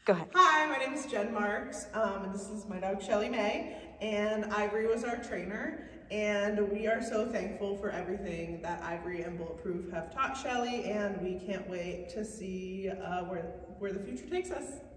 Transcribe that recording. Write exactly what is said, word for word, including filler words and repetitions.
Go ahead. Hi, my name is Jen Marks, um, and this is my dog Shellie Mae, and Ivory was our trainer, and we are so thankful for everything that Ivory and Bulletproof have taught Shellie, and we can't wait to see uh, where, where the future takes us.